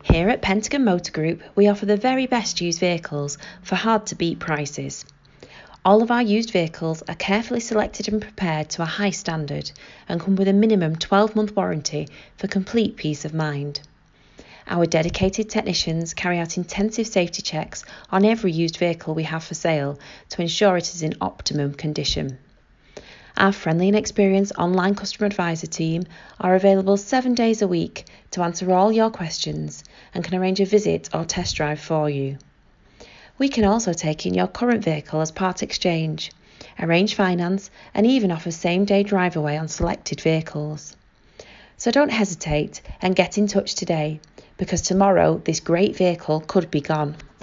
Here at Pentagon Motor Group, we offer the very best used vehicles for hard-to-beat prices. All of our used vehicles are carefully selected and prepared to a high standard and come with a minimum 12-month warranty for complete peace of mind. Our dedicated technicians carry out intensive safety checks on every used vehicle we have for sale to ensure it is in optimum condition. Our friendly and experienced online customer advisor team are available 7 days a week to answer all your questions and can arrange a visit or test drive for you. We can also take in your current vehicle as part exchange, arrange finance and even offer same-day drive away on selected vehicles. So don't hesitate and get in touch today, because tomorrow this great vehicle could be gone.